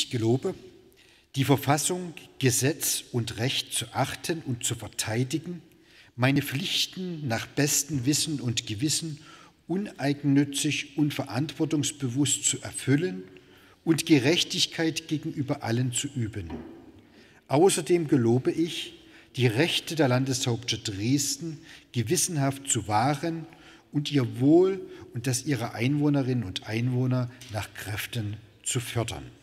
Ich gelobe, die Verfassung, Gesetz und Recht zu achten und zu verteidigen, meine Pflichten nach bestem Wissen und Gewissen uneigennützig und verantwortungsbewusst zu erfüllen und Gerechtigkeit gegenüber allen zu üben. Außerdem gelobe ich, die Rechte der Landeshauptstadt Dresden gewissenhaft zu wahren und ihr Wohl und das ihrer Einwohnerinnen und Einwohner nach Kräften zu fördern.